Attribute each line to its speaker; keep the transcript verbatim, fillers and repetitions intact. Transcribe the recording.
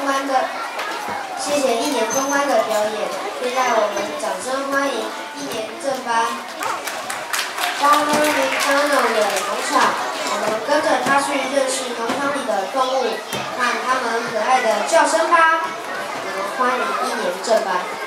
Speaker 1: 中班的，谢谢一年中班的表演。现在我们掌声欢迎一年正班。Farmer McDonald 的农场，我们跟着他去认识农场里的动物，看它们可爱的叫声吧。我们欢迎一年正班。